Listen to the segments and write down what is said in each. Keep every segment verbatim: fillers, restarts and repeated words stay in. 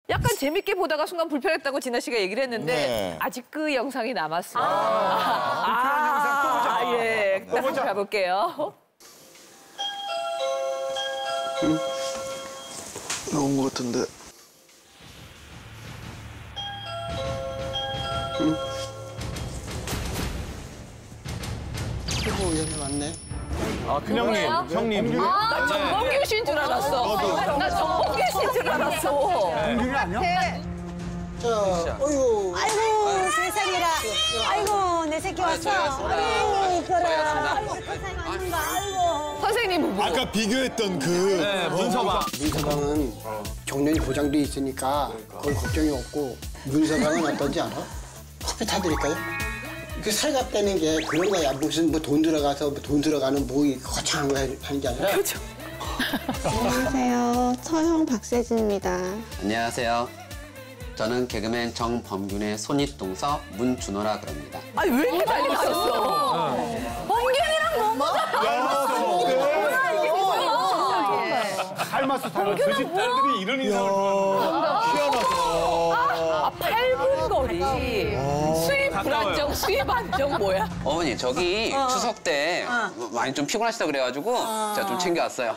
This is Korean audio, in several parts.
약간 재밌게 보다가 순간 불편했다고 진아 씨가 얘기를 했는데 네. 아직 그 영상이 남았어요. 아, 아, 불편한 영상 또 보자. 아, 예, 또 한번 가볼게요. 응? 나온 것 같은데. 응? 최고 의원이 왔네. 아, 큰형님, 형님. 아, 나 정범규 씨인 줄 알았어. 나 정범규 씨인 줄 알았어. 정규이 아니야? 자, 어이구. 아이고, 세상에라. 아이고, 내 새끼 왔어. 아이고, 이뻐라. 아이고, 세상에 왔는가. 아이고. 선생님 부부. 아까 비교했던 그 네, 문서방. 문서방은 경련이 보장돼 있으니까 그건 걱정이 없고 문서방은 어떤지 알아? 커피 타드릴까요? 그 살갑다는 게 그런 거야. 무슨 뭐 돈 들어가서 돈 들어가는 뭐 거창한 거 하는 게 아니라. 그렇죠. 안녕하세요. 처형 박세진입니다. 안녕하세요. 저는 개그맨 정범균의 손윗동서 문준호라 그럽니다. 아니 왜 이렇게 닮았었어? 범균이랑 너무 닮았어, 닮았어. 그 집 딸들이 이런 인상을 아, 팔분 거리. 수입 불안정, 수입 안정 뭐야? 어머니 저기 어. 추석 때 어. 많이 좀 피곤하시다 그래가지고 어. 제가 좀 챙겨왔어요.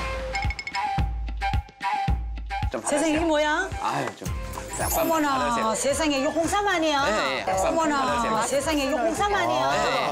좀 세상에 이게 뭐야? 아유 좀. 약간 어머나, 받으세요. 세상에 이거 홍삼 아니야? 네, 네, 약간 어머나, 받으세요. 세상에 이거 홍삼 아니야? 네.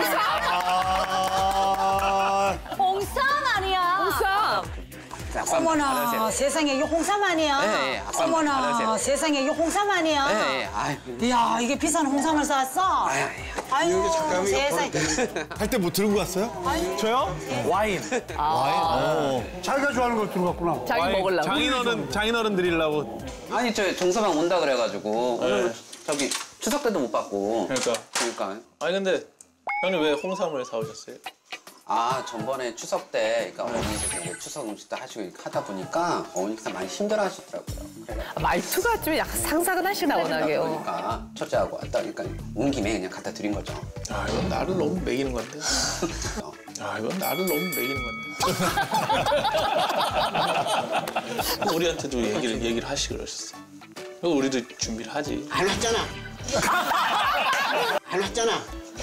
홍삼 아니야? 홍삼. 약간 어머나, 받으세요. 세상에 이거 홍삼 아니야? 네, 네, 약간 어머나, 받으세요. 세상에 이거 홍삼 아니야? 네, 네. 아유. 이야, 이게 비싼 홍삼을 사왔어? 아유, 아유, 잠깐만, 세상에. 할 때 뭐 들고 갔어요? 저요? 와인. 자기가 좋아하는 걸 들어갔구나. 자기 와인. 먹으려고. 장인어른, 장인어른 드리려고. 아니 저 정서방 온다 그래가지고 오늘 저기 추석 때도 못 받고. 그러니까. 그러니까. 아니 근데 형님 왜 홍삼을 사오셨어요? 아, 전번에 추석 때, 그러니까 어머니께서 추석 음식도 하시고 이렇게 하다 보니까 어머니께서 많이 힘들어 하시더라고요. 그래가지고. 말투가 좀 약간 상상은 하시나 워낙에요. 그러니까 첫째하고 왔다 그러니까 온 김에 그냥 갖다 드린 거죠. 아 이건 나를 너무 매기는 건데. 아 이건 나를 너무 매기는 건데. 우리한테도 얘기를 얘기를 하시 그러셨어. 그리고 우리도 준비를 하지. 안 왔잖아. 안 왔잖아.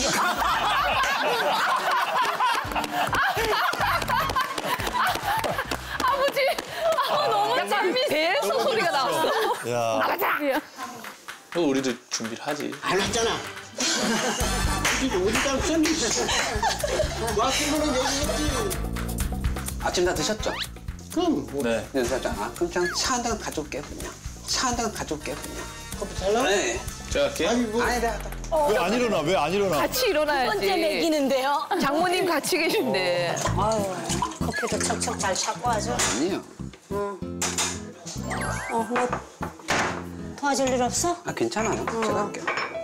아버지, 아, 너무 약간 배에서 소리가 나왔어. 야. 그리고 우리도 준비를 하지. 안 왔잖아. 이게 어디다 없었니? 왔으면 얘기했지. 아침 다 드셨죠? 그럼 뭐 네. 그래서 아, 그럼 그냥 차 한 잔 가져올게 그냥. 차 한 잔 가져올게 그냥. 커피 달라? 네. 제가 할게. 아니 뭐. 아니 내가 왜 안 일어나? 왜 안 일어나? 같이 일어나야지. 번째 먹이는데요? 장모님 같이 계신데. 아유, 커피도 척척 잘 찾고 하죠. 아니에요. 어, 뭐 도와줄 일 없어? 아 괜찮아요. 제가 할게요.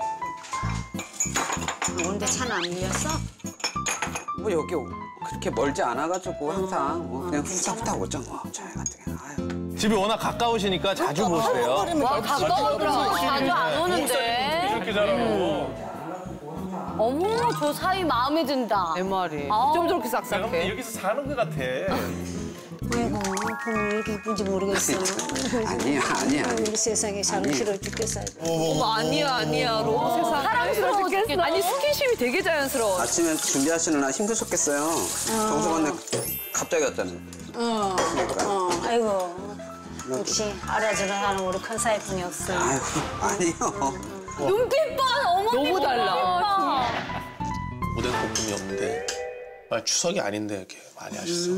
오는데 차는 안 밀렸어? 뭐 여기 그렇게 멀지 않아가지고 항상 뭐 그냥 후딱후딱 오죠 뭐. 저희 같은 경우. 아유. 집이 워낙 가까우시니까 자주 보시대요. 와, 가까워도 자주 안 오는데. 이렇게 잘하고. 어머, 저 사이 마음에 든다. 내 말이. 아. 좀 저렇게 싹싹해. 여기서 사는 것 같아. 아이고, 보면 왜 이렇게 이쁜지 모르겠어. 아니야 아니야. 아유, 우리 세상에 사랑스러워 죽겠어. 어머, 아니야, 아니야. 너무 세상에. 사랑스러워 죽겠어. 아니, 스킨십이 되게 자연스러워. 아침에 준비하시느라 힘드셨겠어요. 정수관에 갑자기 왔잖아요. 어, 어, 아이고. 역시 알아주는 하는 우리 큰 사이뿐이 없어. 아유 아니요. 눈빛 봐, 어머니. 너무 달라. 오뎅 볶음이 없는데. 아 추석이 아닌데 이렇게 많이 하셨어.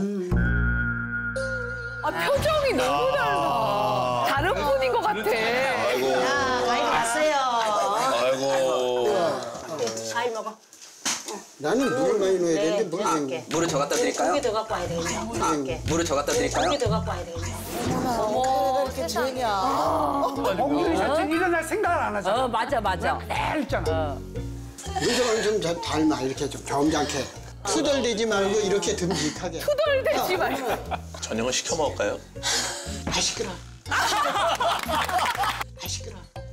아, 표정이 너무 달라. 다른 분인 것 같아. 아이고. 아, 많이 왔어요. 아이고. 과일 먹어. 나는 물을 많이 넣어야 되는데 네, 뭘 할게. 물을 저 갖다 드릴까요? 고기 더 갖고 와야 되겠네. 할게. 물을 저 갖다 드릴까요? 고기 더 갖고 와야 되겠네. 어머, 세상에. 범규이 자체는 일어날 생각을 안 하잖아. 어, 맞아, 맞아. 매일 있잖아. 문서방은 좀 잘 닮아. 이렇게 좀 겸장케. 투덜대지 말고 이렇게 듬직하게. 투덜대지 말고. 저녁은 시켜 먹을까요? 아 시끄러. 아 시끄러.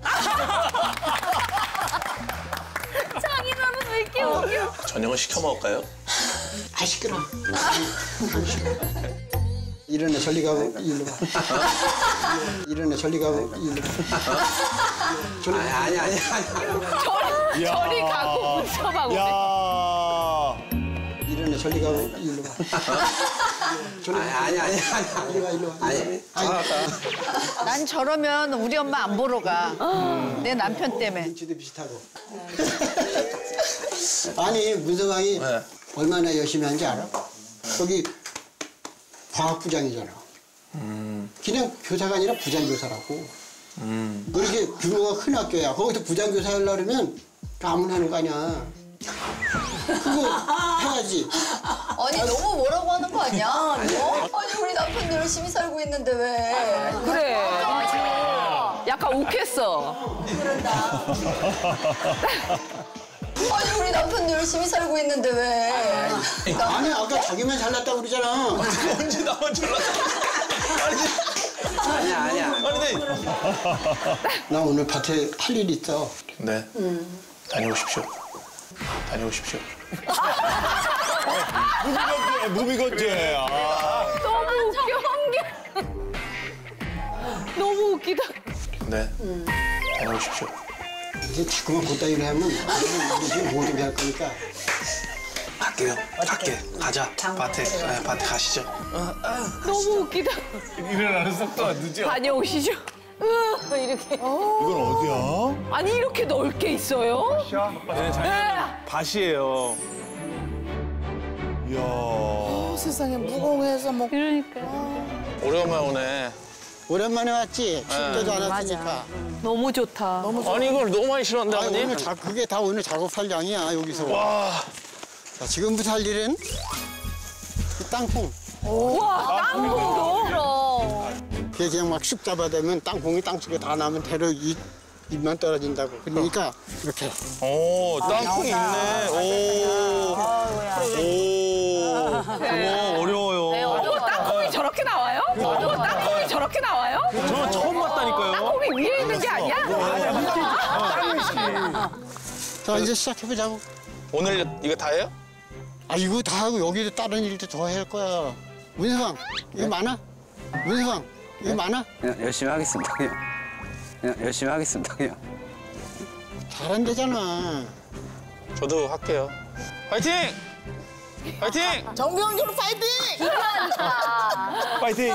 장인어른 왜 이렇게 웃겨? 저녁은 시켜 먹을까요? 아 시끄러. 일어나 저리 가고 일로 와. 일어나 저리 가고 일로 와. 아니, 아니, 아니, 아니. 저리, 저리 가고 문서방 오네. 야. 일어나 저리 가고 일로 와. 아니, 아니, 아니, 아니. 일로 와, 일로 와. 아니, 난 저러면 우리 엄마 안 보러 가. 내 남편 때문에. 눈치도 비슷하고. 아니 문서방이 네. 얼마나 열심히 하는지 알아? 거기 과학부장이잖아. 음. 그냥 교사가 아니라 부장교사라고. 음. 그렇게 규모가 큰 학교야. 거기서 부장교사 하려고 그러면 아무나 하는 거 아니야. 그거 해야지. 아니 너무 뭐라고 하는 거 아니야? 뭐? 아니 우리 남편 열심히 살고 있는데 왜? 그래. 약간 욱했어. 그런다. 아니 우리 남편 열심히 살고 있는데 왜? 아니 아까 자기만 잘났다고 그러잖아. 언제 나만 잘났어? 아니야, 아니야. 아니, 네. 나 오늘 밭에 할 일 있어. 네. 다녀오십시오. 다녀오십시오. 무비건재, 무비건재. 아. 너무 웃겨, 한 게. 너무 웃기다. 네. 다녀오십시오. 이제 자꾸만 그따위로 하면 우리 지금 못 오게 할 거니까. 갈게요. 갈게. 가자. 밭에. 네, 밭에 가시죠. 너무 웃기다. 일어나는 속도가 늦어. 다녀오시죠. 으, 이렇게. 이건 어디야? 아니, 이렇게 넓게 있어요? 네, 자기는 밭이에요. 이야. 세상에 무공해서 뭐. 그러니까. 오랜만에 오네. 오랜만에 왔지. 춥지도 않았으니까. 너무 좋다. 너무 아니, 이걸 너무 많이 실었는데, 아니, 아버님? 오늘 자, 그게 다 오늘 작업할 양이야 여기서. 와. 자, 지금부터 할 일은 이 땅콩. 우와, 땅콩도? 그럼. 그게 그냥 막 슉 잡아대면 땅콩이 땅속에 다 나면 대로 이 입만 떨어진다고. 그러니까 이렇게. 오, 땅콩이 있네. 오. 오. 어머, 어려워요. 어머, 땅콩이 저렇게 나와요? 어머, 땅콩이 저렇게 나와요? 저 처음 봤다니까요. 땅콩이 위에 있는 게 아니야? 자, 이제 시작해보자고. 오늘 이거 다 해요? 아, 이거 다 하고 여기도 다른 일도 더 할 거야. 문서방, 이거 많아? 문서방, 이거 많아? 그냥 열심히 하겠습니다, 그냥. 그냥 열심히 하겠습니다, 그냥. 잘한대잖아. 저도 할게요. 화이팅! 화이팅! 정병준 파이팅! 파이팅!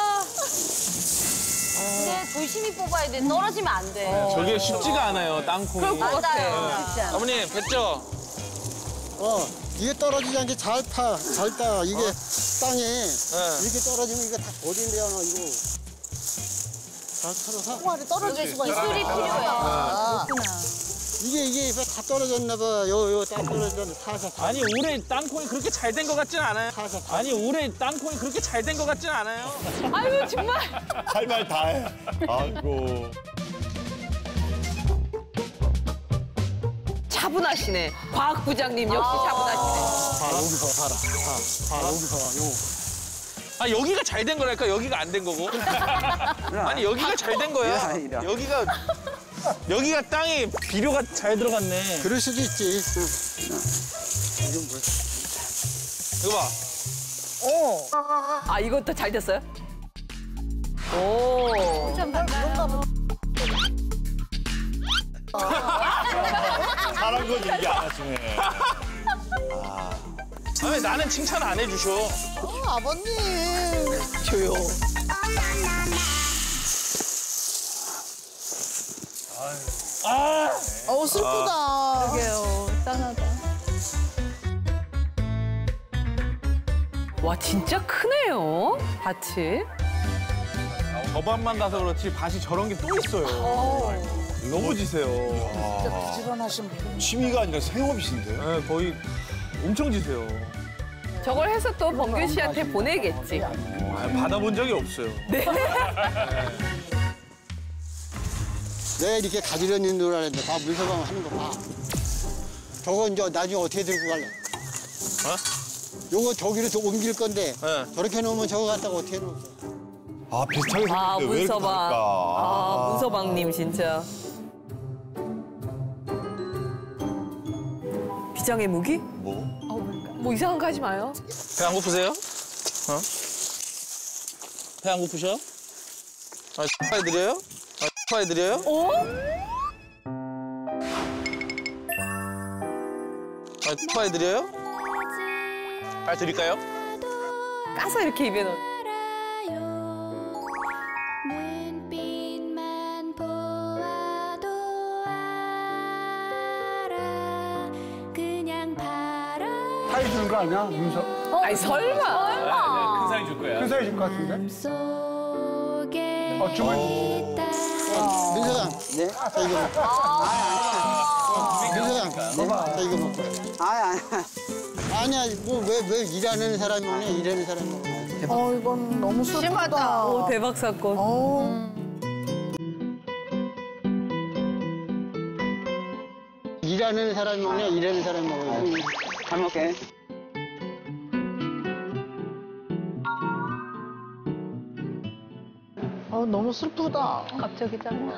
근데 조심히 뽑아야 돼. 떨어지면 안 돼. 저게 쉽지가 않아요, 땅콩이. 그럴 것 같아. 진짜. 아버님, 뵀죠? 어, 이게 떨어지지 않게 잘 타, 잘 따. 이게 땅에 네. 이렇게 떨어지면 이거 다 버린대잖아, 이거. 잘 털어서. 통화를 떨어질 수가 있어. 기술이 필요해. 이게, 이게 다 떨어졌나 봐. 요, 요, 딱 떨어졌나 타서. 타. 아니, 올해 땅콩이 그렇게 잘 된 것 같진 않아요. 타서. 타. 아니, 올해 땅콩이 그렇게 잘 된 것 같진 않아요. 아유, 정말. 할 말 다 해. 아이고. 차분하시네. 과학부장님 역시 차분하시네. 봐, 여기 봐, 봐라. 봐, 봐, 여기 봐, 요. 아, 여기가 잘 된 거랄까? 여기가 안 된 거고? 아니, 여기가 잘 된 거야. 이래, 이래. 여기가, 여기가 땅에 비료가 잘 들어갔네. 그럴 수도 있지. 이건 뭐야? 이거 봐. 아, 이것도 잘 됐어요? 오. 잘한 건 얘기 안 하시네. 아니, 나는 칭찬 안 해주셔. 어, 아버님. 조용. 어우 슬프다. 그러게요. 짠하다. 와, 진짜 크네요, 밭이. 저 밭만 가서 그렇지 밭이 저런 게 또 있어요. 너무 지세요. 부지런하신 분. 취미가 아니라 생업이신데? 네, 거의 엄청 지세요. 저걸 해서 또 범균 씨한테 보내겠지. 아, 받아본 적이 없어요. 내가 이렇게 가지런히 놀아야는데 봐, 문서방 하는 거 봐. 저거 이제 나중에 어떻게 들고 갈래? 어? 요거 저기로 저 옮길 건데 네. 저렇게 놓으면 저거 갖다가 어떻게 놓을까? 아, 비슷하게 아, 생겼는데 왜 이렇게 문서방. 다를까? 아, 문서방님 진짜. 비장의 무기? 뭐? 뭐 이상한 거 하지 마요. 배 안 고프세요? 어? 배 안 고프셔? 아, 해드려요? 아, 해드려요? 어? 아, 해드려요? 아, 드릴까요? 까서 이렇게 입에 넣어. 사이 주는 거 아니야? 문서. 아니 설마. 큰 사이 줄 거야. 큰 사이 줄 것 같은데? 어, 주머니. 민서장. 네? 자, 이거 먹고. 민서장. 네? 자, 이거 먹고. 아, 아니. 아니야, 뭐, 왜, 왜 일하는 사람이 먹냐, 일하는 사람이 먹냐. 어, 이건 너무 슬프다. 오, 대박 사건. 어. 일하는 사람이 먹냐, 일하는 사람이 먹냐. 잘 먹게. 어, 너무 슬프다. 갑자기 짱나.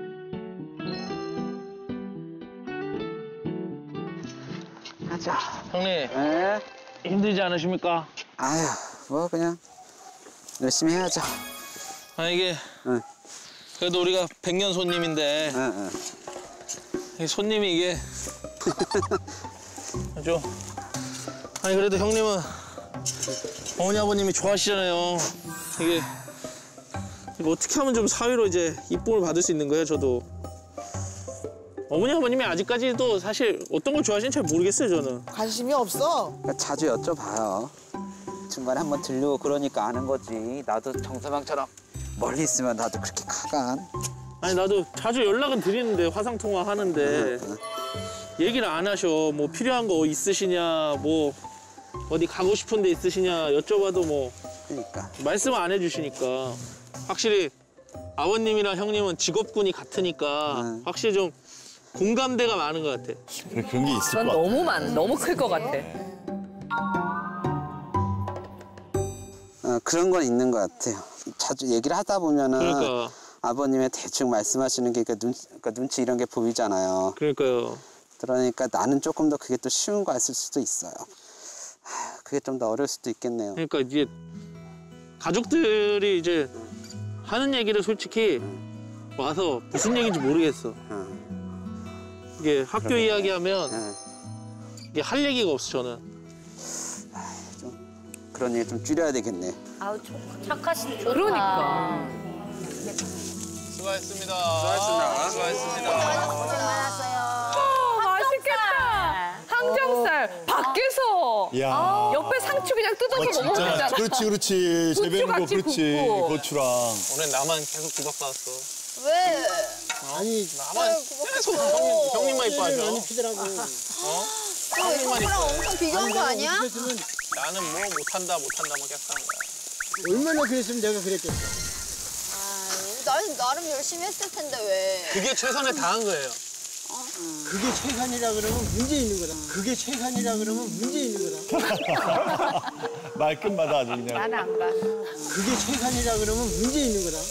가자. 형님, 에? 힘들지 않으십니까? 아휴, 뭐 그냥 열심히 해야죠. 아, 이게 응. 그래도 우리가 백년 손님인데 응, 응. 이 손님이 이게 좀 아니 그래도 형님은 어머니 아버님이 좋아하시잖아요. 이게 이거 어떻게 하면 좀 사위로 이제 이쁨을 받을 수 있는 거예요, 저도. 어머니 아버님이 아직까지도 사실 어떤 걸 좋아하시는지 잘 모르겠어요, 저는. 관심이 없어. 그러니까 자주 여쭤봐요. 중간에 한번 들려고 그러니까 아는 거지. 나도 정서방처럼 멀리 있으면 나도 그렇게 가간. 아니 나도 자주 연락은 드리는데 화상 통화 하는데 얘기를 안 하셔. 뭐 필요한 거 있으시냐, 뭐 어디 가고 싶은 데 있으시냐 여쭤봐도 뭐 그러니까. 말씀 안 해주시니까 확실히 아버님이랑 형님은 직업군이 같으니까 응. 확실히 좀 공감대가 많은 것 같아. 그래, 그런 게 있을 전 것 같아. 너무 많, 너무 클 것 같아. 어, 그런 건 있는 것 같아요. 자주 얘기를 하다 보면은 그러니까. 아버님의 대충 말씀하시는 게 그러니까 눈, 그러니까 눈치 이런 게 보이잖아요. 그러니까요. 그러니까 나는 조금 더 그게 또 쉬운 거였을 수도 있어요. 하, 그게 좀 더 어려울 수도 있겠네요. 그러니까 이제 가족들이 이제 하는 얘기를 솔직히 와서 무슨 얘기인지 모르겠어. 응. 이게 학교 그러게. 이야기하면 응. 이게 할 얘기가 없어 저는. 좀 그런 얘기 좀 줄여야 되겠네. 아우 착하신 좋다. 그러니까. 수고하셨습니다. 수고하셨습니다. 수고하셨습니다. 고생 많았어요. 어, 맛있겠다. 항정살 밖에서 야. 옆에 상추 그냥 뜯어서 어, 진짜 먹으면 되잖아. 맛있- 그렇지, 그렇지. 재배는 거, 같이 그렇지. 굽고. 고추랑. 오늘 나만 계속 구박받았어. 왜? 아니, 나만 계속 형님, 형님만 이뻐하죠. 많이 피더라고. 어? 너 형님만 형이랑 이뻐해. 엄청 비교한 거 아니야? 그랬으면 나는 뭐 못한다 못한다 뭐 계속 하는 거야. 얼마나 그랬으면 내가 그랬겠어. 난 나름 열심히 했을 텐데 왜? 그게 최선을 다한 거예요. 그게 최선이라 그러면 문제 있는 거다. 그게 최선이라 그러면 문제 있는 거다. 말끝마다 아주 그냥. 난 안 가. 그게 최선이라 그러면 문제 있는 거다.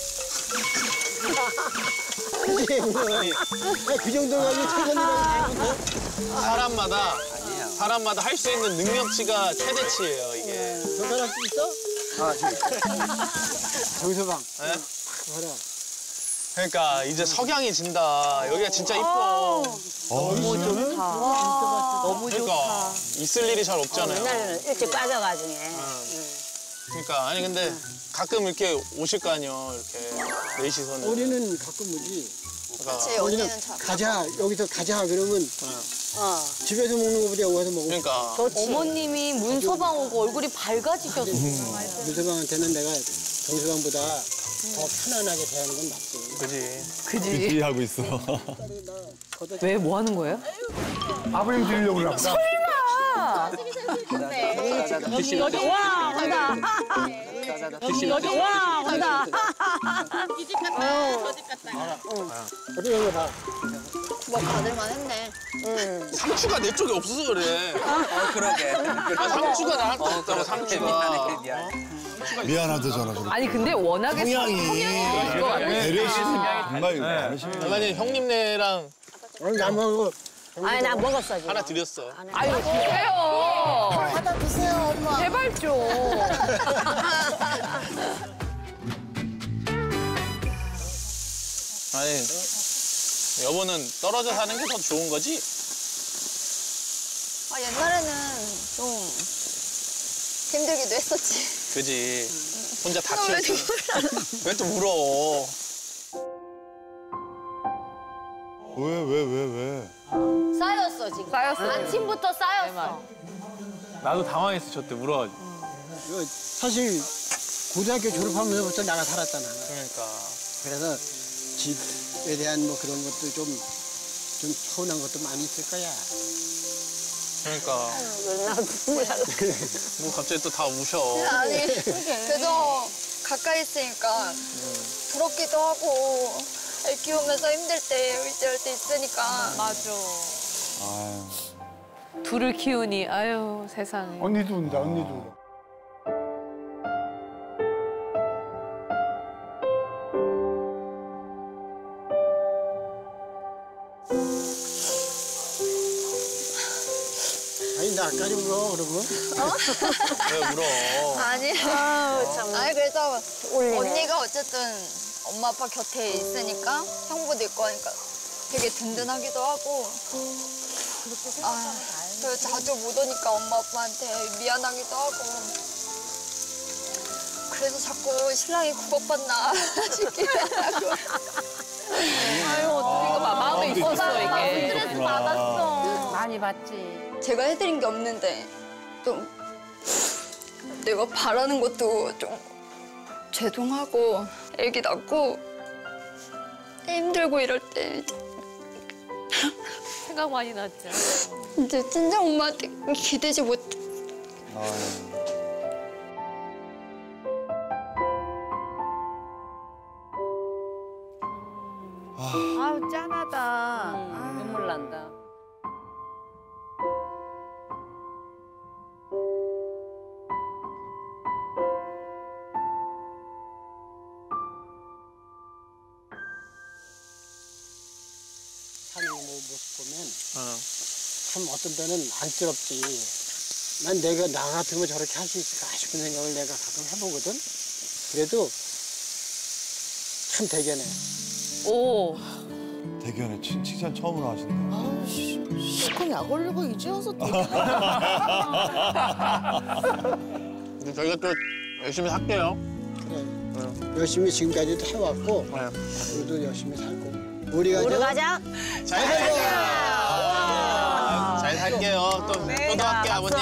문제 있는 거야. 그 정도 가지고 최선이라고 되는 거야? 사람마다 사람마다 할 수 있는 능력치가 최대치예요 이게. 저 사람 수 있어? 아, 저, 정서방. 네? 봐라. 그러니까 이제 석양이 진다. 여기가 진짜 이뻐. 너무 좋다. 너무 그러니까 좋다. 있을 일이 잘 없잖아요. 옛날에는 일찍 빠져가지고. 그러니까 아니 근데 가끔 이렇게 오실 거 아니에요. 이렇게 넷이서는. 우리는 가끔 오지. 그러니까, 제 우리는 언니는 잘. 가자, 여기서 가자 그러면 어. 집에서 먹는 거보다 여기 와서 먹어. 그러니까 어머님이 문서방 오고 얼굴이 밝아지셨어. 문서방한테는 내가 정서방보다 더 편안하게 대하는 건 맞지. 그지. 그지? 그지 하고 있어. 왜 뭐 하는 거예요? 아버님 드리려고 그러나 보다. 여기 와 간다. 여기 와 간다. 어디 가는 거 봐. 뭐 받을만 했네. 상추가 내 쪽에 없어서 그래. 어, 그러게. 아, 상추가 나한테 없다고 상추가. 미안하다, 전화 좀. 아니 근데 워낙에 성향이. 성향이 있을 것 같아. 배려심이 정말 많으시네. 아니 형님네랑 오늘 남하고 아니, 나 먹었어, 지금. 하나 드렸어. 아유 주세요. 받아 드세요, 엄마. 제발 좀. 아니, 여보는 떨어져 사는 게 더 좋은 거지? 아, 옛날에는 좀 힘들기도 했었지. 그지. 혼자 다 왜 키웠어. 왜 또 울어? 왜, 왜, 왜, 왜? 쌓였어 지금. 쌓였어. 아침부터 쌓였어. 나도 당황했어, 저때 울어가지고. 이거 사실 고등학교 졸업하면서부터 나가 살았잖아. 그러니까. 그래서 집에 대한 뭐 그런 것도 좀, 좀 서운한 것도 많이 있을 거야. 그러니까. 뭐 갑자기 또 다 우셔. 아니, 그래도 가까이 있으니까 부럽기도 하고 애 키우면서 힘들 때 의지할 때 있으니까. 맞아. 아유. 둘을 키우니 아유 세상에. 언니도 운다, 언니도 운다. 아니, 나까지 울어, 그러고. 왜 울어? 아니, 아니 그래서 언니가 어쨌든 엄마 아빠 곁에 있으니까 형부도 있고 하니까 되게 든든하기도 하고. 아, 그래서 자주 못 오니까 엄마 아빠한테 미안하기도 하고. 그래서 자꾸 신랑이 구박받나 싶기도 하고. 아유 어떻게 이거 마- 마음에 있었어 이게. 스트레스 받았어. 많이 받지. 제가 해드린 게 없는데 좀 내가 바라는 것도 좀 죄송하고 애기 낳고 힘들고 이럴 때 생각 많이 났죠. 이제 친정 엄마한테 기대지 못해. 아유. 아우 짠하다. 눈물 난다. 사는 모습 보면 어. 참 어떤 때는 안쓰럽지. 난 내가 나 같으면 저렇게 할 수 있을까 싶은 생각을 내가 가끔 해보거든. 그래도 참 대견해. 오. 대견해. 칭- 칭찬 처음으로 하신다. 실컷 약 올리고 이제 와서 또. 근데 저희가 또 열심히 살게요. 그래. 열심히 지금까지도 해왔고 네. 앞으로도 열심히 살고. 우리가 우리 저- 가자. 잘 살게요. 아유, 잘 살게요. 또, 또 도와할게요, 아버님.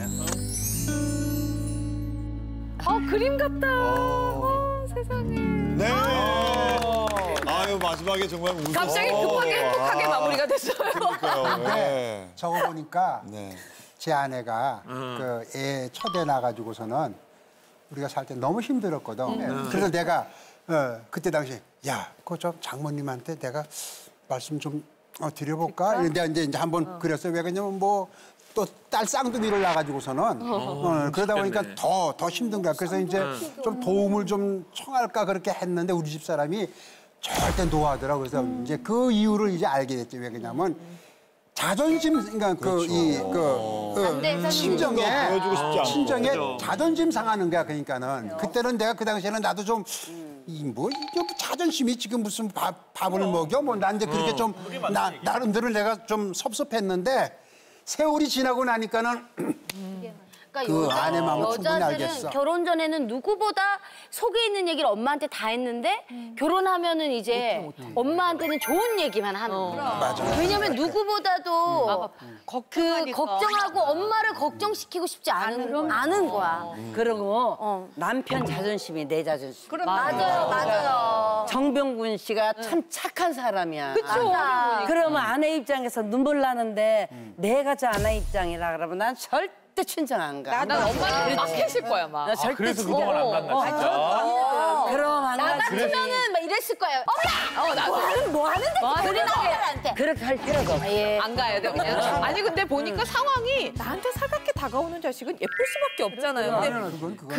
어 그림 같다. 어, 세상에. 네. 아유, 마지막에 정말 웃어. 갑자기 급하게 행복하게 마무리가 됐어요. 그러니까요. 네. 저거 보니까 네. 제 아내가 그 애 첫애 낳아가지고서는 우리가 살 때 너무 힘들었거든. 그래서 내가 어, 그때 당시에 야, 그거 좀 장모님한테 내가 말씀 좀 어, 드려볼까? 이런데 이제, 이제 한번 그랬어요. 왜 그러냐면 뭐 또 딸 쌍둥이를 낳아가지고서는 어, 그러다 보니까 더, 더 힘든 거야. 그래서 이제 좀 도움을 좀 청할까 그렇게 했는데 우리 집 사람이 절대 노하더라고. 그래서 이제 그 이유를 이제 알게 됐지. 왜 그러냐면 자존심, 그러니까 그, 이, 그, 그, 친정에, 보여주고 싶지 않고. 친정에 그죠. 자존심 상하는 거야. 그러니까는. 그때는 내가 그 당시에는 나도 좀, 이 뭐, 이게 뭐 자존심이 지금 무슨 밥, 밥을 먹여? 뭐, 난 이제 그렇게 좀, 나, 나름대로 내가 좀 섭섭했는데, 세월이 지나고 나니까는 그러니까 그 여자- 아내 마음을 충분히 여자들은 알겠어. 결혼 전에는 누구보다 속에 있는 얘기를 엄마한테 다 했는데 결혼하면은 이제 엄마한테는 좋은 얘기만 하는 거야. 맞아. 왜냐면 누구보다도 그 걱정하고 엄마를 걱정시키고 싶지 않은 않은 거야. 그리고 남편 자존심이 내 자존심. 맞아요, 맞아요. 정병군 씨가 참 착한 사람이야. 그쵸. 그러면 아내 입장에서 눈물 나는데 내가 저 아내 입장이라 그러면 난 절대 친정 안 가. 난 엄마한테 막 했을 거야 막. 나 절대 그래서 친정 그동안 안 안 갔나, 가. 진짜. 그럼 안 나 가지. 같으면은 막 이랬을 거예요. 엄마! 어, 나 뭐, 하는, 뭐 하는데? 뭐 하는데? 우리 남편한테. 그렇게 할 필요가 없어. 예. 안 가야 돼 그냥. 아니 근데 보니까 상황이 나한테 살갑게 다가오는 자식은 예쁠 수밖에 없잖아요. 근데 그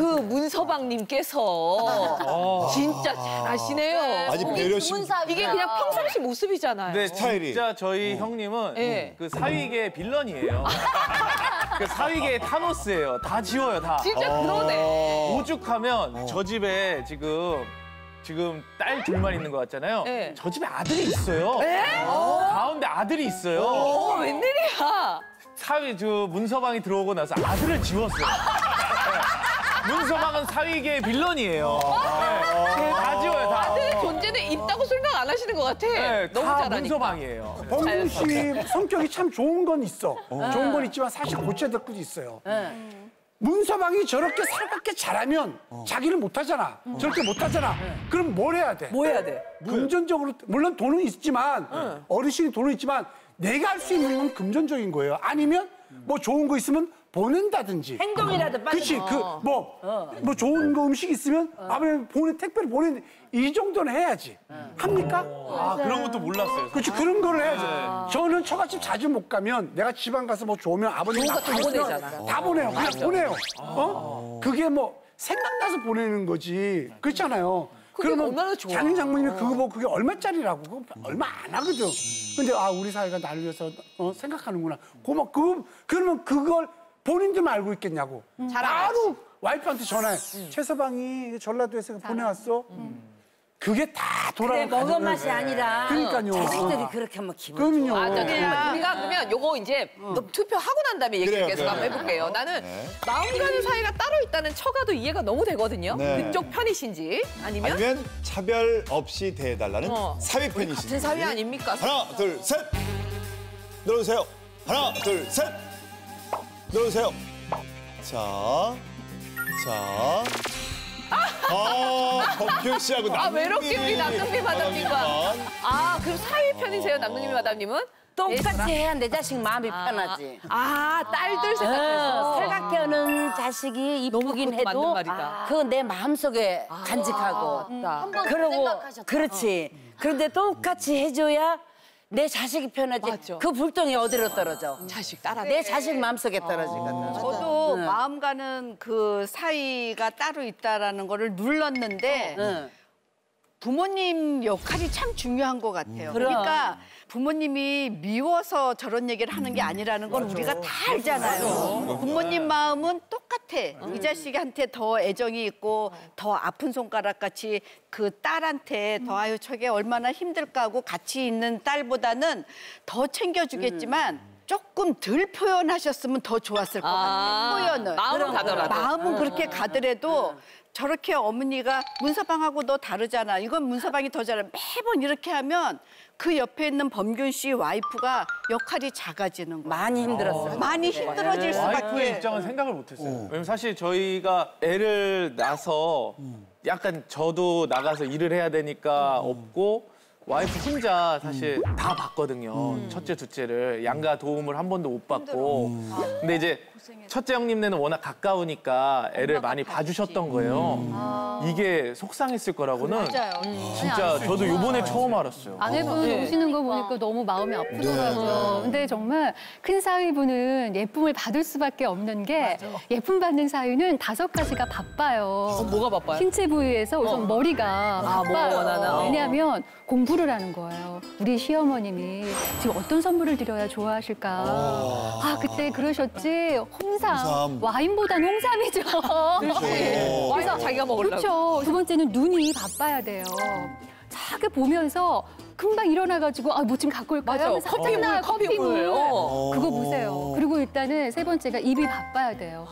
문서방님께서 진짜 잘하시네요. 아니, 배려심. 이게 그냥 평상시 모습이잖아요. 근데 스타일이. 진짜 저희 형님은 네. 그 사위계 빌런이에요. 그 사위계의 타노스예요. 다 지워요, 다. 진짜 그러네. 오죽하면 저 집에 지금 지금 딸 둘만 있는 것 같잖아요. 네. 저 집에 아들이 있어요. 에? 가운데 아들이 있어요. 오, 웬일이야. 사위 저 문서방이 들어오고 나서 아들을 지웠어요. 네. 문서방은 사위계의 빌런이에요. 네. 다 지워요, 다. 아들의 존재는 있다고 생각 안 하시는 것 같아. 네, 너무 다 잘하니까. 문서방이에요. 범균 씨 성격이 참 좋은 건 있어. 좋은 건 있지만 사실 고쳐야 될 것도 있어요. 문서방이 저렇게 살갑게 잘하면 자기를 못하잖아. 저렇게 못하잖아. 그럼 뭘 해야 돼? 뭐 해야 돼? 금전적으로 물론 돈은 있지만 어르신이 돈은 있지만 내가 할 수 있는 건 금전적인 거예요. 아니면 뭐 좋은 거 있으면 보낸다든지. 행동이라도 빨리. 그렇지. 그 뭐 뭐 좋은 거 음식 있으면 아무래도 보내 택배를 보내 이 정도는 해야지. 합니까? 아, 그런 것도 몰랐어요. 그렇지. 그런 거를 해야지. 저는 처갓집 자주 못 가면 내가 지방 가서 뭐 좋으면 아버님 좋은 거다 보내잖아. 다 보내요. 그냥 보내요. 어? 그게 뭐 생각나서 보내는 거지. 그렇잖아요. 그러면 얼마나 좋아. 장인 장모님이 그거 보고 그게 얼마짜리라고 그거 얼마 안 하거든. 근데 아 우리 사이가 나를 위해서 어, 생각하는구나. 고마. 그 그러면 그걸 본인들만 알고 있겠냐고. 바로 와이프한테 전화해. 최서방이 전라도에서 보내왔어. 그게 다 돌아가는 그래, 먹은 맛이 아니라 그러니까요. 자식들이 그렇게 하면 기분 그럼요. 아, 저기 우리가 그러면 요거 이제 투표하고 난 다음에 얘기 그래요, 계속 그래요. 한번 해볼게요. 나는 네. 마음 가는 사이가 따로 있다는 처가도 이해가 너무 되거든요. 네. 그쪽 편이신지 아니면 아니면 차별 없이 대해달라는 어. 사위 편이신지. 같은 사위 아닙니까? 하나, 둘, 셋. 들어주세요. 하나, 둘, 셋. 들어주세요. 자, 자. 아, 범균 씨하고 아, 남궁미. 외롭게 우리 남궁미 마담님과. 아, 그럼 사위 편이세요, 남궁미 마담님은? 똑같이 해야 내 자식 마음이 편하지. 아, 딸들 생각해서. 어, 살갑게 하는 자식이 이쁘긴 그것도 맞는 해도 말이다. 그건 내 마음속에 간직하고. 맞다. 그러고 그렇지. 그런데 똑같이 해줘야 내 자식이 편하지. 맞죠. 그 불똥이 어디로 떨어져? 자식 따라. 내 자식 마음속에 떨어지거든. 저도 마음 가는 그 사이가 따로 있다라는 거를 눌렀는데 응. 부모님 역할이 참 중요한 것 같아요. 그럼. 그러니까 부모님이 미워서 저런 얘기를 하는 게 아니라는 건 우리가 다 알잖아요. 부모님 마음은 똑같아. 이 자식한테 더 애정이 있고 더 아픈 손가락 같이 그 딸한테 더 아유 저게 얼마나 힘들까 하고 같이 있는 딸보다는 더 챙겨주겠지만 조금 덜 표현하셨으면 더 좋았을 것 같아요. 표현을. 마음은 가더라도. 마음은 그렇게 가더라도 저렇게 어머니가 문서방하고 너 다르잖아. 이건 문서방이 더 잘해. 매번 이렇게 하면 그 옆에 있는 범균 씨 와이프가 역할이 작아지는 거야. 많이 힘들었어요. 많이 힘들어질 와이프의 수밖에. 입장은 생각을 못했어요. 왜냐면 사실 저희가 애를 낳아서 약간 저도 나가서 일을 해야 되니까 없고 와이프 혼자 사실 다 봤거든요. 첫째, 둘째를 양가 도움을 한 번도 못 받고. 근데 이제 첫째 형님네는 워낙 가까우니까 애를 많이 봐주셨던 거예요. 이게 속상했을 거라고는 진짜 저도 요번에 처음 알았어요. 아내분 네. 오시는 거 보니까 너무 마음이 아프더라고요. 근데 정말 큰 사위분은 예쁨을 받을 수밖에 없는 게 예쁨 받는 사위는 다섯 가지가 바빠요. 어, 뭐가 바빠요? 신체 부위에서 우선 머리가 뭐가 바빠요. 원하나? 왜냐하면 공부를 하는 거예요. 우리 시어머님이 지금 어떤 선물을 드려야 좋아하실까? 아 그때 그러셨지. 홍삼, 홍삼. 와인보단 홍삼이죠. 그렇지. 와인 자기가 먹으려고. 그렇죠. 두 번째는 눈이 바빠야 돼요. 자꾸 보면서 금방 일어나가지고 아 뭐 좀 갖고 올까요? 맞아. 하면서 커피물, 나 커피물. 커피물. 어. 그거 보세요. 그리고 일단은 세 번째가 입이 바빠야 돼요.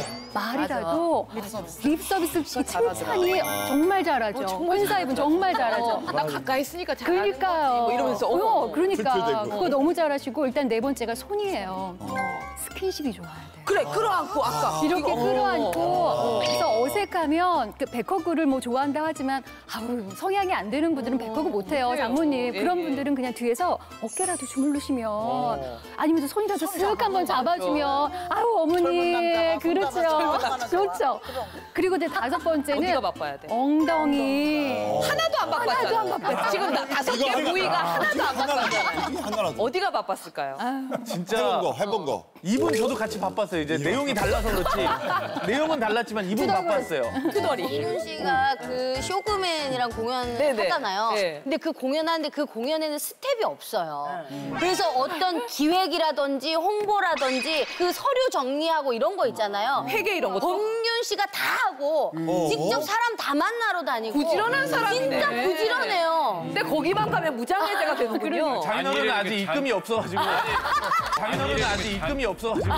말이라도 립 서비스 칭찬이 정말 잘하죠. 혼사입은 정말 잘하죠. 아, 나 가까이 있으니까 잘하는 그러니까요. 거지. 뭐 이러면서. 어, 어. 그러니까 불편되고. 그거 너무 잘하시고 일단 네 번째가 손이에요. 스킨십이 좋아야 돼요. 그래, 끌어안고 아까. 이렇게 이거, 끌어안고 어. 그래서 어색하면 그 백허그를 뭐 좋아한다고 하지만 아우 성향이 안 되는 분들은 백허그 못해요 못해요. 장모님 예, 그런 예. 분들은 그냥 뒤에서 어깨라도 주물르시면 아니면 손이라도 쓱 한번 잡아주면 아우 어머니 그렇죠 그렇죠 그리고 이제 다섯 번째는 어디가 바빠야 돼? 엉덩이 하나도 안 바빴잖아. 하나도 안 바빴죠. 지금 나 다섯 개 이거 부위가 하나, 하나도 안 바빴잖아. 이게 하나라도. 어디가 바빴을까요? 진짜 해본 거, 해본 거. 입은 저도 같이 바빴어요. 이제 내용이 달라서 그렇지. 내용은 달랐지만 입은 바빴어요. 투덜이. 이윤 씨가 그 쇼그맨이랑 공연 네네. 하잖아요. 네. 근데 그 공연한 하는데 그 공연에는 스텝이 없어요. 그래서 어떤 기획이라든지 홍보라든지 그 서류 정리하고 이런 거 있잖아요. 회계 이런 거. 범균 씨가 다 하고 음. 직접 사람 다 만나러 다니고. 부지런한 사람이네. 진짜 부지런해요. 근데 거기만 가면 무장해제가 되는군요. 장인어른은 아직 입금이 없어가지고. 장인어른은 아직 입금이 없어가지고.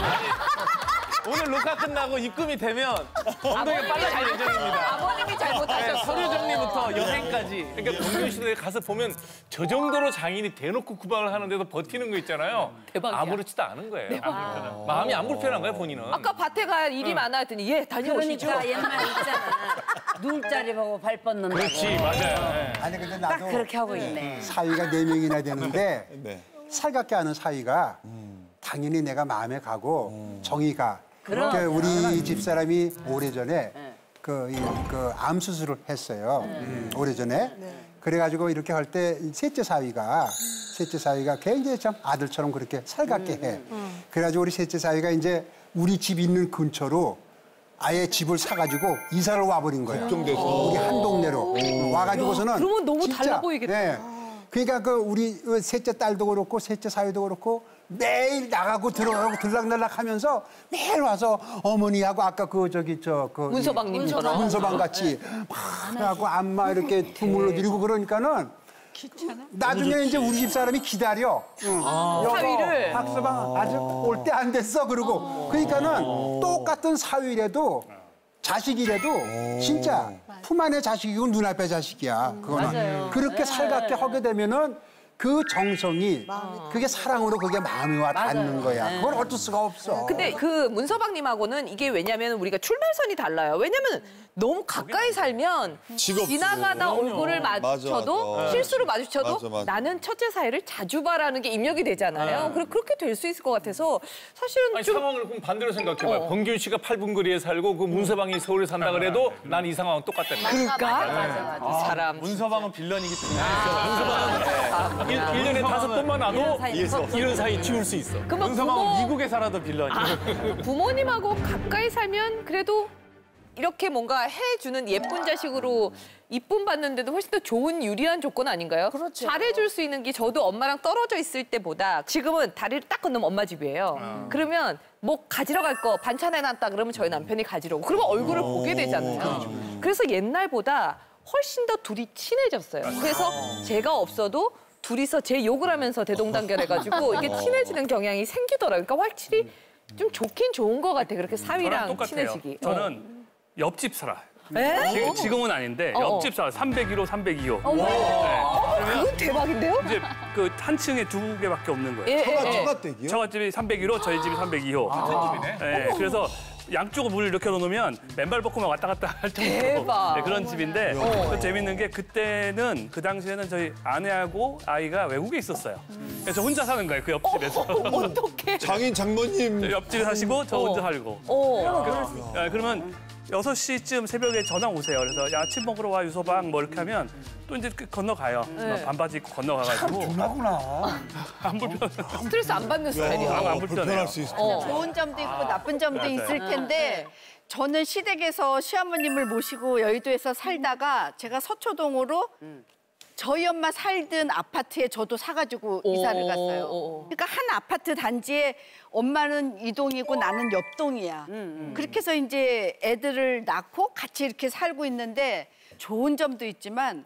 오늘 녹화 끝나고 입금이 되면 엉덩이 빨라질 예정입니다. 아버님이 잘못하셨어. 네, 서류 정리부터 여행까지. 그러니까 범균 씨네 가서 보면 저 정도로 장인이 대놓고 구박을 하는데도 버티는 거 있잖아요. 대박이야. 아무렇지도 않은 거예요. 아. 마음이 안 불편한 거예요, 본인은. 아까 밭에 가 일이 많아 했더니 예, 다녀오시죠. 그러니까 옛날 있잖아. 눈자리 보고 발 뻗는다고. 그렇지, 맞아요. 네. 아니 근데 딱 나도 그렇게 하고 있네. 사위가 네 명이나 되는데 네. 살갑게 하는 사위가 당연히 내가 마음에 가고 정이 가. 그럼. 그러니까 우리 집사람이 오래전에 그, 이, 그 암 수술을 했어요. 음, 오래전에. 그래가지고 이렇게 할 때 셋째 사위가 셋째 사위가 굉장히 참 아들처럼 그렇게 살갑게 해. 그래가지고 우리 셋째 사위가 이제 우리 집 있는 근처로 아예 집을 사가지고 이사를 와버린 거예요. 걱정돼서. 우리 한 동네로 와가지고서는. 야, 그러면 너무 진짜, 달라 보이겠다. 예. 그러니까 그 우리 셋째 딸도 그렇고 셋째 사위도 그렇고 매일 나가고 들어가고 들락날락 하면서 매일 와서 어머니하고 아까 그 저기 저그 문서방님처럼. 문서방 같이 막 하고 안마 이렇게 주물러 드리고 그러니까는 나중에 이제 우리 집 사람이 기다려. 응. 여보, 사위를. 박서방 아직 올 때 안 됐어 그러고. 그러니까는 똑같은 사위래도 자식이래도 진짜 품 안의 자식이고 눈앞의 자식이야. 그거는. 맞아요. 그렇게 살갑게 하게 되면은 그 정성이 그게 사랑으로 그게 마음이 와 닿는 거야. 그걸 어쩔 수가 없어. 근데 그 문서방님하고는 이게 왜냐면 우리가 출발선이 달라요. 왜냐면 너무 가까이 살면 직업 지나가다 얼굴을 마주쳐도 맞아, 맞아. 실수로 마주쳐도 맞아, 맞아. 나는 첫째 사이를 자주 봐라는 게 입력이 되잖아요. 그래 그렇게 될 수 있을 것 같아서 사실은 아니, 좀 상황을 그럼 반대로 생각해봐요. 어. 범균 씨가 팔 분 거리에 살고 그 문서방이 서울에 산다 그래도 난 이 상황은 똑같다는 거야. 그러니까 맞아, 맞아. 이 사람 문서방은 빌런이기 때문에. 문서방은 일, 일 년에 다섯 번만 와도 이런 사이 이런 사이 지울 수 있어. 그러면 문서방은 부모, 미국에 살아도 빌런이. 부모님하고 가까이 살면 그래도 이렇게 뭔가 해주는 예쁜 자식으로 이쁨 받는데도 훨씬 더 좋은 유리한 조건 아닌가요? 그렇죠. 잘해줄 수 있는 게 저도 엄마랑 떨어져 있을 때보다 지금은 다리를 딱 건너면 엄마 집이에요. 어. 그러면 뭐 가지러 갈 거 반찬 해놨다 그러면 저희 남편이 가지러 오고 그러면 얼굴을 보게 되잖아요. 그래서 옛날보다 훨씬 더 둘이 친해졌어요. 그래서 제가 없어도 둘이서 제 욕을 하면서 대동단결해가지고 이게 친해지는 경향이 생기더라고요. 그러니까 확실히 좀 좋긴 좋은 것 같아. 그렇게 저랑 사위랑 똑같아요. 친해지기. 저는 옆집 살아요. 에? 지- 지금은 아닌데 어, 어. 옆집 살아요. 삼백일 호, 삼백이 호. 어머. 네. 그건 대박인데요? 이제 그 한 층에 두 개밖에 없는 거예요. 예, 처가 예. 처가댁이요? 저갓집이 삼백일 호, 저희 집이 삼백이 호. 같은 집이네. 네, 그래서 양쪽으로 문을 이렇게 넣어놓으면 맨발 벗고만 왔다 갔다 할 정도로 대박. 네, 그런 집인데 또 재밌는 게 그때는 그 당시에는 저희 아내하고 아이가 외국에 있었어요. 그래서 혼자 사는 거예요, 그 옆집에서. 어떡해. 장인 장모님. 옆집에 사시고 저 혼자 살고. 어. 그, 아, 그러면 여섯 시쯤 새벽에 전화 오세요. 그래서 야, 아침 먹으러 와, 유서방 뭐 이렇게 하면 또 이제 그 건너가요. 네. 반바지 입고 건너가가지고. 둔하구나. 안 불편. 스트레스 안 받는 스타일이야. 아, 안 불편해요. 불편할 수 있어. 어. 좋은 점도 있고 나쁜 점도 맞아요. 있을 텐데 저는 시댁에서 시어머님을 모시고 여의도에서 살다가 제가 서초동으로 저희 엄마 살던 아파트에 저도 사가지고 오, 이사를 갔어요. 오. 그러니까 한 아파트 단지에 엄마는 이 동이고 나는 옆 동이야. 그렇게 해서 이제 애들을 낳고 같이 이렇게 살고 있는데 좋은 점도 있지만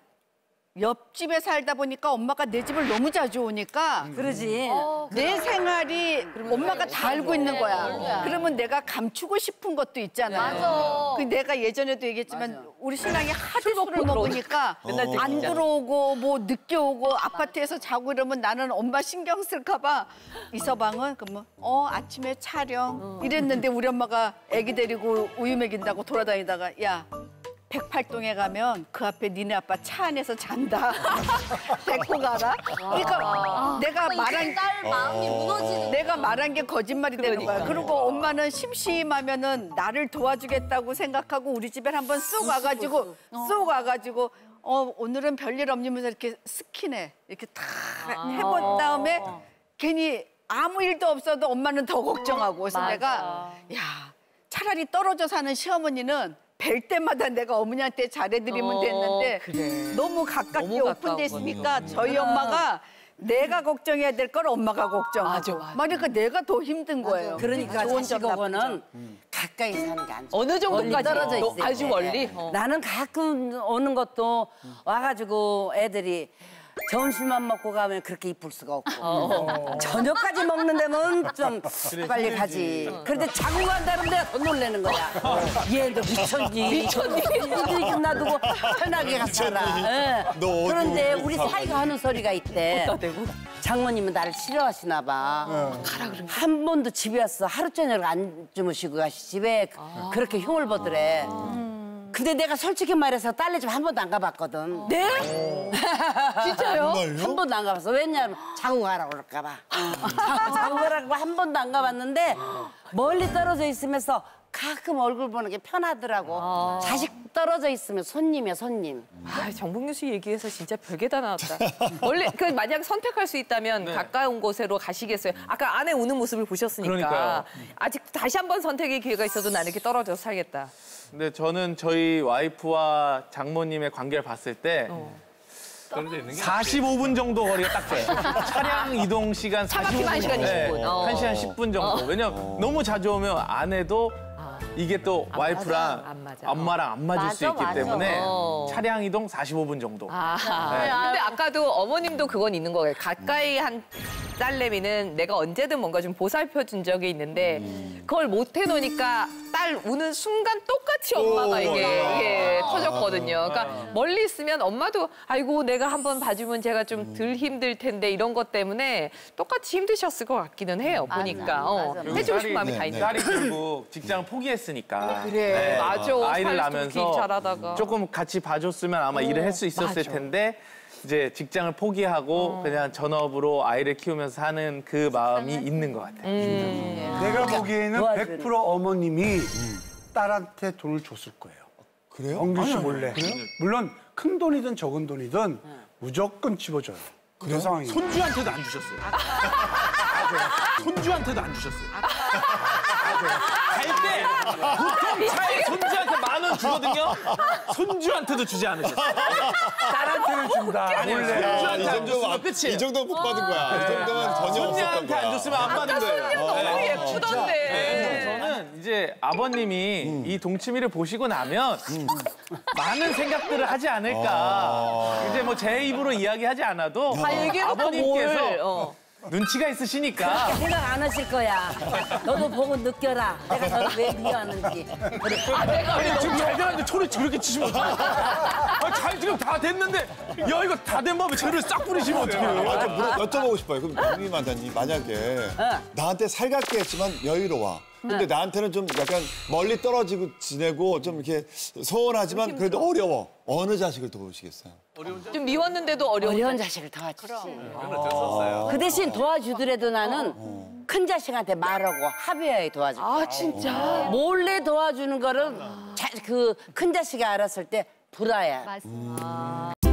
옆집에 살다 보니까 엄마가 내 집을 너무 자주 오니까 그러지. 내 생활이 엄마가 다 알고 있는 거야. 맞아. 그러면 내가 감추고 싶은 것도 있잖아요. 맞아. 그 내가 예전에도 얘기했지만 우리 신랑이 하도 술을 먹고 먹으니까 맨날 안 듣기잖아. 들어오고 뭐 늦게 오고 아파트에서 자고 이러면 나는 엄마 신경 쓸까 봐 이서방은 그러면 어 아침에 촬영 이랬는데 우리 엄마가 아기 데리고 우유 먹인다고 돌아다니다가 야 백팔 동에 가면 그 앞에 니네 아빠 차 안에서 잔다. 데리고 가라. 그러니까 내가 말한 딸 마음이 무너지는 내가 말한 게 거짓말이 되는 거야. 그리고 엄마는 심심하면은 나를 도와주겠다고 생각하고 우리 집에 한번 쑥 와가지고 쑥 와가지고 어 오늘은 별일 없냐면서 이렇게 스킨해 이렇게 다 해본 다음에 괜히 아무 일도 없어도 엄마는 더 걱정하고 그래서 맞아. 내가 야 차라리 떨어져 사는 시어머니는 뵐 때마다 내가 어머니한테 잘해드리면 어, 됐는데 그래. 너무 가깝게 너무 가까운 오픈됐으니까 거죠. 저희 엄마가 내가 걱정해야 될 걸 엄마가 걱정하고 맞아, 맞아. 그러니까 내가 더 힘든 거예요. 그러니까 좋은 점, 자식하고는 나쁜 가까이 사는 게 안 좋아. 어느 정도까지? 멀리 떨어져 너- 있어요. 아주 멀리? 어. 나는 가끔 오는 것도 와가지고 애들이 점심만 먹고 가면 그렇게 이쁠 수가 없고 어. 저녁까지 먹는 데면 좀 빨리 힘들지. 가지. 어. 그런데 자고 간다는 데가 더 놀라는 거야. 얘도 미쳤니? 미쳤니? 애들이 좀 놔두고 편하게 갔잖아. 예. 너 어디 그런데 어디 우리 가고. 사이가 하는 소리가 있대. 어디다 대고? 장모님은 나를 싫어하시나 봐. 가라 그러면. 한 번도 집에 와서 하루 저녁 안 주무시고 가시 집에 아. 그렇게 흉을 보더래. 근데 내가 솔직히 말해서 딸네 집 한 번도 안 가봤거든. 네? 진짜요? 정말요? 한 번도 안 가봤어. 왜냐하면 자고 가라고 그럴까 봐. 자고 가라고 한 번도 안 가봤는데 멀리 떨어져 있으면서 가끔 얼굴 보는 게 편하더라고. 자식 떨어져 있으면 손님이야, 손님. 아, 정봉규 씨 얘기해서 진짜 별게 다 나왔다. 원래 그 만약 선택할 수 있다면 네. 가까운 곳으로 가시겠어요? 아까 아내 우는 모습을 보셨으니까. 그러니까요. 아직 다시 한번 선택의 기회가 있어도 나는 이렇게 떨어져서 살겠다. 근데 저는 저희 와이프와 장모님의 관계를 봤을 때 사십오 분 정도 거리가 딱 돼요. 차량 이동 시간 차 사십오 분. 막히면 한 시간 이십 분. 어. 한 시간 십 분 정도. 어. 왜냐면 너무 자주 오면 아내도 이게 또 안 와이프랑 맞아. 안 맞아. 엄마랑 안 맞을 맞아, 수 있기 맞아. 때문에 어. 차량 이동 사십오 분 정도. 아, 네. 근데 아까도 어머님도 그건 있는 거예요. 가까이 한 딸내미는 내가 언제든 뭔가 좀 보살펴 준 적이 있는데 그걸 못 해놓으니까 딸 우는 순간 똑같이 엄마가 오, 이게, 야. 이게 터졌거든요. 그러니까 멀리 있으면 엄마도 아이고 내가 한번 봐주면 제가 좀 덜 힘들 텐데 이런 것 때문에 똑같이 힘드셨을 것 같기는 해요. 맞아, 보니까 어, 맞아. 해주고 싶은 마음이 네, 다 네. 있는 딸이 결국 직장을 포기했으니까. 그래, 맞아. 아이를 사회에서 낳으면서 그렇게 잘하다가. 조금 같이 봐줬으면 아마 일을 할 수 있었을 맞아. 텐데 이제 직장을 포기하고 그냥 전업으로 아이를 키우면서 사는 그 마음이 있는 것 같아요. 내가 보기에는 도와주는. 백 퍼센트 어머님이 딸한테 돈을 줬을 거예요. 그래요? 영규 씨 몰래. 물론 큰 돈이든 적은 돈이든 무조건 집어줘요. 그런 상황이. 손주한테도 안 주셨어요. 손주한테도 안 주셨어요. 갈 때 보통 차에 손주한테 만 원 주거든요. 손주한테도 주지 않으셨어요. 딸한테는 준다. 아니, 몰래. 손주한테 이 안 정도 줬으면 끝이에요. 이 정도 못 받은 거야. 이 정도면 전혀 없었던 손녀한테 거야. 안 줬으면 안 받은 거예요. 너무 네. 예쁘던데. 네, 저는 이제 아버님이 이 동치미를 보시고 나면 많은 생각들을 하지 않을까. 이제 뭐 제 입으로 이야기하지 않아도 다 얘기해놓고 아버님께서 뭘, 어. 눈치가 있으시니까 생각 안 하실 거야. 너도 보고 느껴라. 내가 너를 왜 미워하는지. 아, 내가 왜 지금 잘 되는데 초를 저렇게 치시면 어떡해요? 아, 잘 지금 다 됐는데 야 이거 다 된 밥에 재료를 싹 뿌리시면 아, 어떡해요? 좀 물어, 여쭤보고 싶어요. 그럼 국민 만다님 만약에 나한테 살갑게 했지만 여유로워. 근데 나한테는 좀 약간 멀리 떨어지고 지내고 좀 이렇게 소원하지만 그래도 어려워. 어느 자식을 도우시겠어요? 좀 미웠는데도 어려운 어려운 자식을 도와주지. 그 대신 도와주더라도 나는 큰 자식한테 말하고 합의하에 도와줄 거야. 아, 진짜? 몰래 도와주는 거를 그 큰 자식이 알았을 때 불화야. 맞습니다.